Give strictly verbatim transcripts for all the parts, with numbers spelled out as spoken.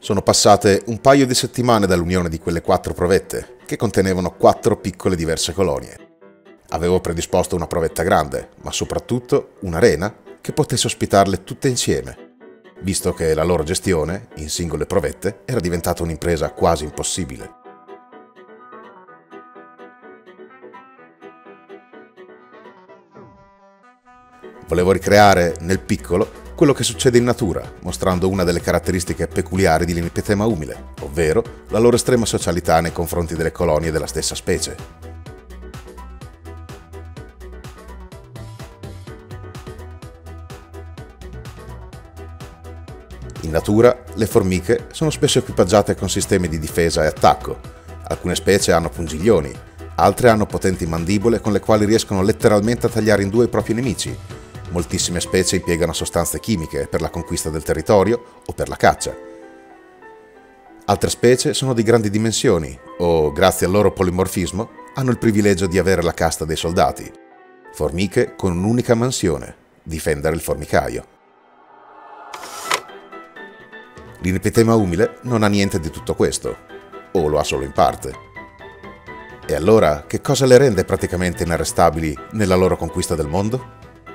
Sono passate un paio di settimane dall'unione di quelle quattro provette, che contenevano quattro piccole diverse colonie. Avevo predisposto una provetta grande, ma soprattutto un'arena che potesse ospitarle tutte insieme, visto che la loro gestione, in singole provette, era diventata un'impresa quasi impossibile. Volevo ricreare, nel piccolo, quello che succede in natura, mostrando una delle caratteristiche peculiari di Linipetema umile, ovvero la loro estrema socialità nei confronti delle colonie della stessa specie. In natura, le formiche sono spesso equipaggiate con sistemi di difesa e attacco. Alcune specie hanno pungiglioni, altre hanno potenti mandibole con le quali riescono letteralmente a tagliare in due i propri nemici. Moltissime specie impiegano sostanze chimiche per la conquista del territorio o per la caccia. Altre specie sono di grandi dimensioni o, grazie al loro polimorfismo, hanno il privilegio di avere la casta dei soldati. Formiche con un'unica mansione: difendere il formicaio. Linipetema umile non ha niente di tutto questo, o lo ha solo in parte. E allora, che cosa le rende praticamente inarrestabili nella loro conquista del mondo?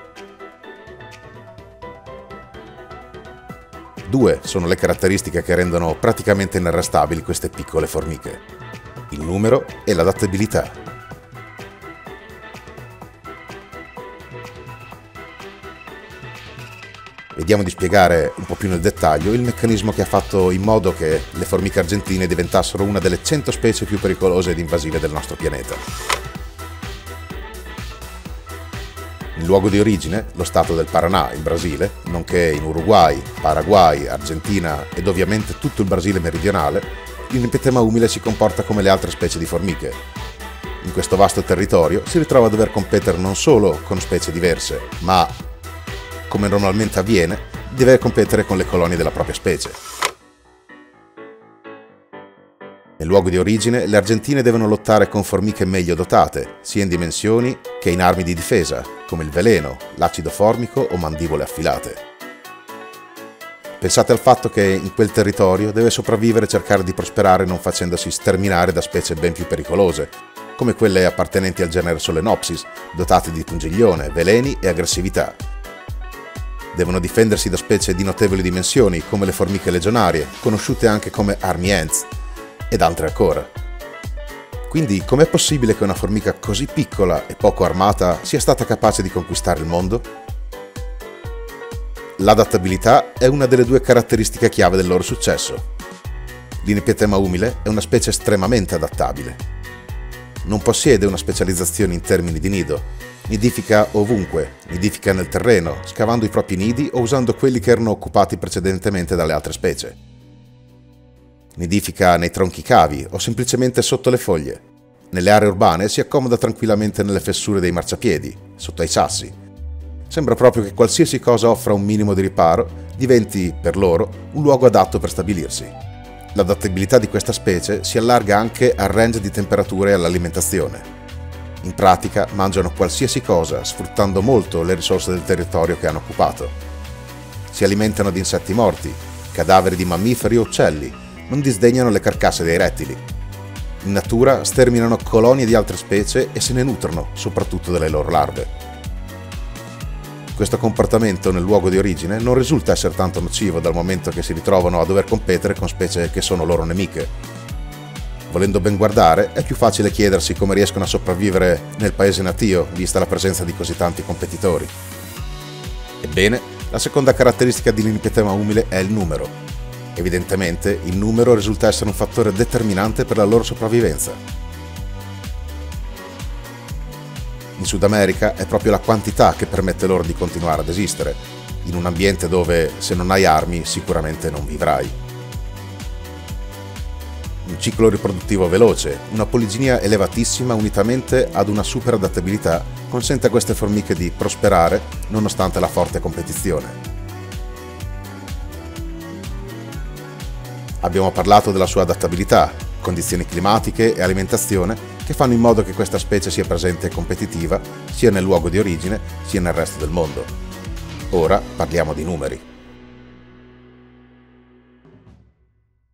Due sono le caratteristiche che rendono praticamente inarrestabili queste piccole formiche: il numero e l'adattabilità. Vediamo di spiegare un po' più nel dettaglio il meccanismo che ha fatto in modo che le formiche argentine diventassero una delle cento specie più pericolose ed invasive del nostro pianeta. In luogo di origine, lo stato del Paraná, in Brasile, nonché in Uruguay, Paraguay, Argentina ed ovviamente tutto il Brasile meridionale, Linipetema umile si comporta come le altre specie di formiche. In questo vasto territorio si ritrova a dover competere non solo con specie diverse, ma, come normalmente avviene, deve competere con le colonie della propria specie. Nel luogo di origine, le argentine devono lottare con formiche meglio dotate, sia in dimensioni che in armi di difesa, come il veleno, l'acido formico o mandibole affilate. Pensate al fatto che in quel territorio deve sopravvivere e cercare di prosperare non facendosi sterminare da specie ben più pericolose, come quelle appartenenti al genere Solenopsis, dotate di pungiglione, veleni e aggressività. Devono difendersi da specie di notevoli dimensioni, come le formiche legionarie, conosciute anche come army ants, ed altre ancora. Quindi, com'è possibile che una formica così piccola e poco armata sia stata capace di conquistare il mondo? L'adattabilità è una delle due caratteristiche chiave del loro successo. Linipetema umile è una specie estremamente adattabile. Non possiede una specializzazione in termini di nido. Nidifica ovunque, nidifica nel terreno, scavando i propri nidi o usando quelli che erano occupati precedentemente dalle altre specie. Nidifica nei tronchi cavi o semplicemente sotto le foglie. Nelle aree urbane si accomoda tranquillamente nelle fessure dei marciapiedi, sotto ai sassi. Sembra proprio che qualsiasi cosa offra un minimo di riparo diventi, per loro, un luogo adatto per stabilirsi. L'adattabilità di questa specie si allarga anche al range di temperature e all'alimentazione. In pratica mangiano qualsiasi cosa, sfruttando molto le risorse del territorio che hanno occupato. Si alimentano di insetti morti, cadaveri di mammiferi o uccelli. Non disdegnano le carcasse dei rettili. In natura sterminano colonie di altre specie e se ne nutrono, soprattutto delle loro larve. Questo comportamento nel luogo di origine non risulta essere tanto nocivo dal momento che si ritrovano a dover competere con specie che sono loro nemiche. Volendo ben guardare, è più facile chiedersi come riescono a sopravvivere nel paese natio, vista la presenza di così tanti competitori. Ebbene, la seconda caratteristica di Linipetema umile è il numero. Evidentemente, il numero risulta essere un fattore determinante per la loro sopravvivenza. In Sud America è proprio la quantità che permette loro di continuare ad esistere, in un ambiente dove, se non hai armi, sicuramente non vivrai. Un ciclo riproduttivo veloce, una poliginia elevatissima unitamente ad una super adattabilità consente a queste formiche di prosperare nonostante la forte competizione. Abbiamo parlato della sua adattabilità, condizioni climatiche e alimentazione che fanno in modo che questa specie sia presente e competitiva sia nel luogo di origine sia nel resto del mondo. Ora parliamo di numeri.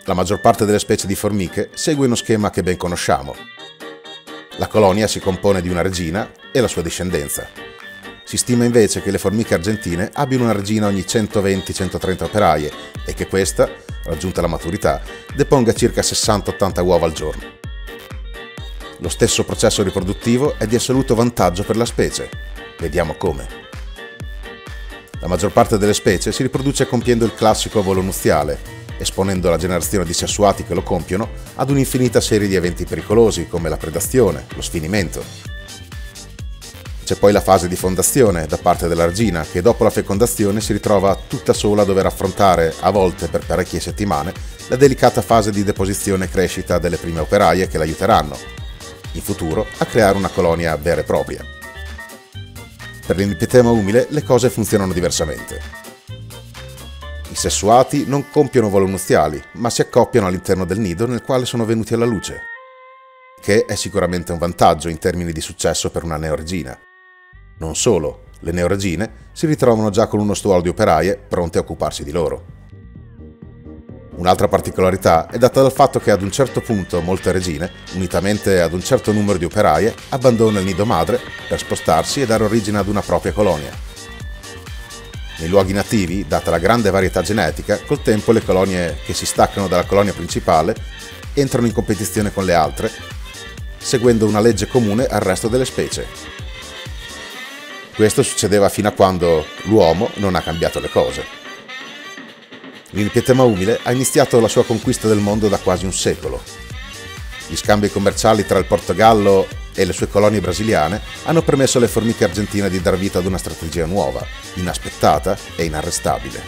La maggior parte delle specie di formiche segue uno schema che ben conosciamo. La colonia si compone di una regina e la sua discendenza. Si stima invece che le formiche argentine abbiano una regina ogni centoventi centotrenta operaie e che questa, raggiunta la maturità, deponga circa sessanta ottanta uova al giorno. Lo stesso processo riproduttivo è di assoluto vantaggio per la specie. Vediamo come. La maggior parte delle specie si riproduce compiendo il classico volo nuziale, esponendo la generazione di sessuati che lo compiono ad un'infinita serie di eventi pericolosi come la predazione, lo sfinimento. C'è poi la fase di fondazione da parte della regina che dopo la fecondazione si ritrova tutta sola a dover affrontare, a volte per parecchie settimane, la delicata fase di deposizione e crescita delle prime operaie che l'aiuteranno, in futuro, a creare una colonia vera e propria. Per l'Inipitema umile le cose funzionano diversamente. I sessuati non compiono volo nuziali, ma si accoppiano all'interno del nido nel quale sono venuti alla luce, che è sicuramente un vantaggio in termini di successo per una neoregina. Non solo, le neoregine si ritrovano già con uno stuolo di operaie pronte a occuparsi di loro. Un'altra particolarità è data dal fatto che ad un certo punto molte regine, unitamente ad un certo numero di operaie, abbandonano il nido madre per spostarsi e dare origine ad una propria colonia. Nei luoghi nativi, data la grande varietà genetica, col tempo le colonie che si staccano dalla colonia principale entrano in competizione con le altre, seguendo una legge comune al resto delle specie. Questo succedeva fino a quando l'uomo non ha cambiato le cose. L'Inipitema umile ha iniziato la sua conquista del mondo da quasi un secolo. Gli scambi commerciali tra il Portogallo e le sue colonie brasiliane hanno permesso alle formiche argentine di dar vita ad una strategia nuova, inaspettata e inarrestabile.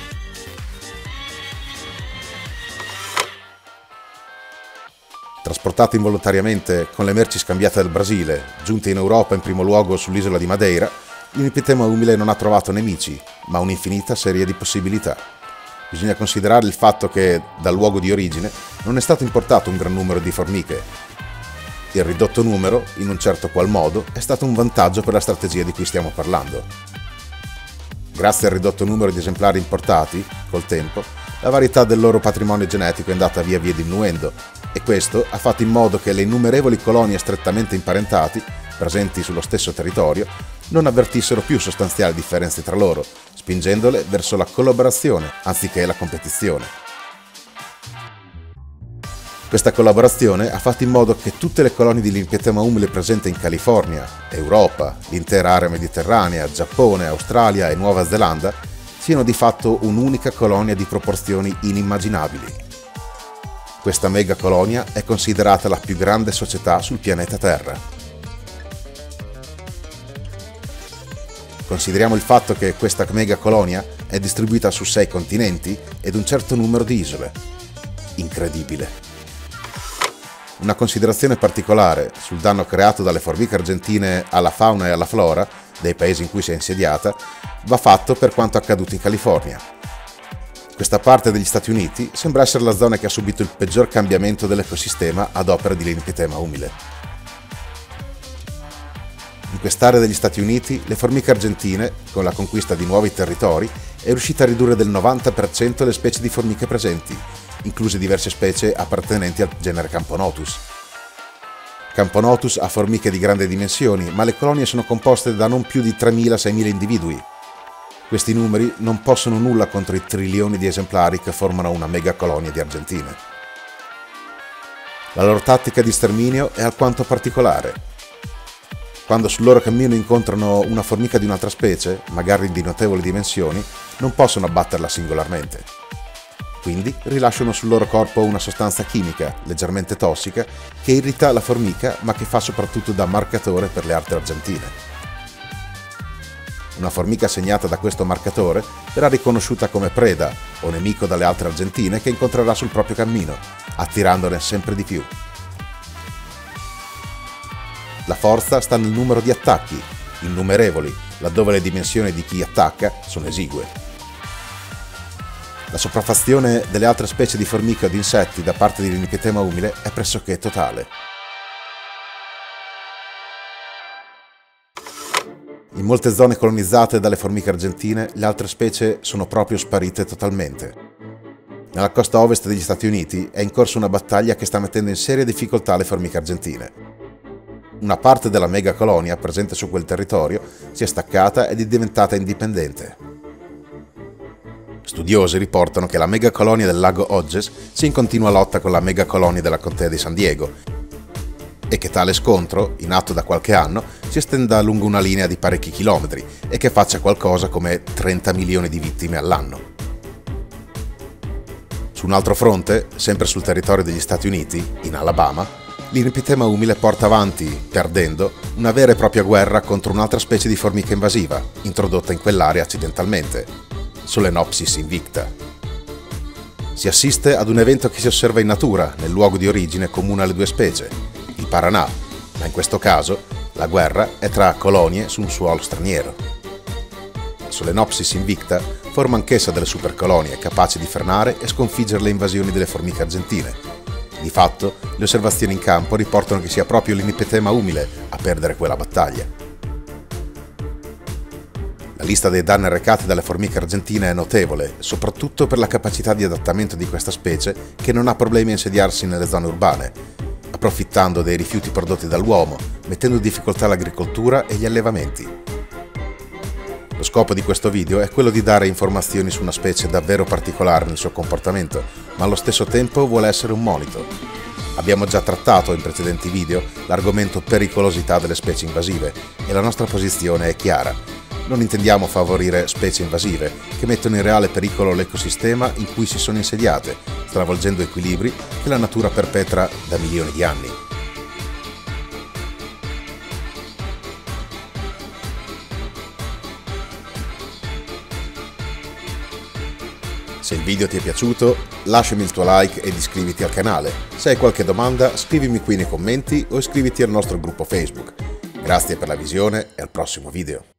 Trasportate involontariamente con le merci scambiate dal Brasile, giunte in Europa in primo luogo sull'isola di Madeira, l'Inipitema umile non ha trovato nemici, ma un'infinita serie di possibilità. Bisogna considerare il fatto che, dal luogo di origine, non è stato importato un gran numero di formiche. Il ridotto numero, in un certo qual modo, è stato un vantaggio per la strategia di cui stiamo parlando. Grazie al ridotto numero di esemplari importati, col tempo, la varietà del loro patrimonio genetico è andata via via diminuendo, e questo ha fatto in modo che le innumerevoli colonie strettamente imparentati, presenti sullo stesso territorio, non avvertissero più sostanziali differenze tra loro, spingendole verso la collaborazione anziché la competizione. Questa collaborazione ha fatto in modo che tutte le colonie di Inipitema umile presenti in California, Europa, l'intera area mediterranea, Giappone, Australia e Nuova Zelanda siano di fatto un'unica colonia di proporzioni inimmaginabili. Questa mega colonia è considerata la più grande società sul pianeta Terra. Consideriamo il fatto che questa mega colonia è distribuita su sei continenti ed un certo numero di isole. Incredibile. Una considerazione particolare sul danno creato dalle formiche argentine alla fauna e alla flora dei paesi in cui si è insediata va fatto per quanto accaduto in California. Questa parte degli Stati Uniti sembra essere la zona che ha subito il peggior cambiamento dell'ecosistema ad opera di Inipitema umile. In quest'area degli Stati Uniti, le formiche argentine, con la conquista di nuovi territori, è riuscita a ridurre del novanta per cento le specie di formiche presenti, incluse diverse specie appartenenti al genere Camponotus. Camponotus ha formiche di grandi dimensioni, ma le colonie sono composte da non più di tremila seimila individui. Questi numeri non possono nulla contro i trilioni di esemplari che formano una mega colonia di argentine. La loro tattica di sterminio è alquanto particolare. Quando sul loro cammino incontrano una formica di un'altra specie, magari di notevoli dimensioni, non possono abbatterla singolarmente. Quindi rilasciano sul loro corpo una sostanza chimica, leggermente tossica, che irrita la formica ma che fa soprattutto da marcatore per le altre argentine. Una formica segnata da questo marcatore verrà riconosciuta come preda o nemico dalle altre argentine che incontrerà sul proprio cammino, attirandone sempre di più. La forza sta nel numero di attacchi, innumerevoli, laddove le dimensioni di chi attacca sono esigue. La sopraffazione delle altre specie di formiche o di insetti da parte dell'Inipitema umile è pressoché totale. In molte zone colonizzate dalle formiche argentine, le altre specie sono proprio sparite totalmente. Nella costa ovest degli Stati Uniti è in corso una battaglia che sta mettendo in seria difficoltà le formiche argentine. Una parte della megacolonia presente su quel territorio si è staccata ed è diventata indipendente. Studiosi riportano che la megacolonia del lago Hodges sia in continua lotta con la megacolonia della contea di San Diego e che tale scontro, in atto da qualche anno, si estenda lungo una linea di parecchi chilometri e che faccia qualcosa come trenta milioni di vittime all'anno. Su un altro fronte, sempre sul territorio degli Stati Uniti, in Alabama, l'inipitema umile porta avanti, perdendo, una vera e propria guerra contro un'altra specie di formica invasiva, introdotta in quell'area accidentalmente, Solenopsis invicta. Si assiste ad un evento che si osserva in natura, nel luogo di origine comune alle due specie, il Paraná, ma in questo caso la guerra è tra colonie su un suolo straniero. Solenopsis invicta forma anch'essa delle supercolonie capaci di frenare e sconfiggere le invasioni delle formiche argentine. Di fatto, le osservazioni in campo riportano che sia proprio l'inipitema umile a perdere quella battaglia. La lista dei danni arrecati dalle formiche argentine è notevole, soprattutto per la capacità di adattamento di questa specie che non ha problemi a insediarsi nelle zone urbane, approfittando dei rifiuti prodotti dall'uomo, mettendo in difficoltà l'agricoltura e gli allevamenti. Lo scopo di questo video è quello di dare informazioni su una specie davvero particolare nel suo comportamento, ma allo stesso tempo vuole essere un monito. Abbiamo già trattato in precedenti video l'argomento pericolosità delle specie invasive e la nostra posizione è chiara. Non intendiamo favorire specie invasive che mettono in reale pericolo l'ecosistema in cui si sono insediate, stravolgendo equilibri che la natura perpetra da milioni di anni. Se il video ti è piaciuto, lasciami il tuo like ed iscriviti al canale. Se hai qualche domanda, scrivimi qui nei commenti o iscriviti al nostro gruppo Facebook. Grazie per la visione e al prossimo video.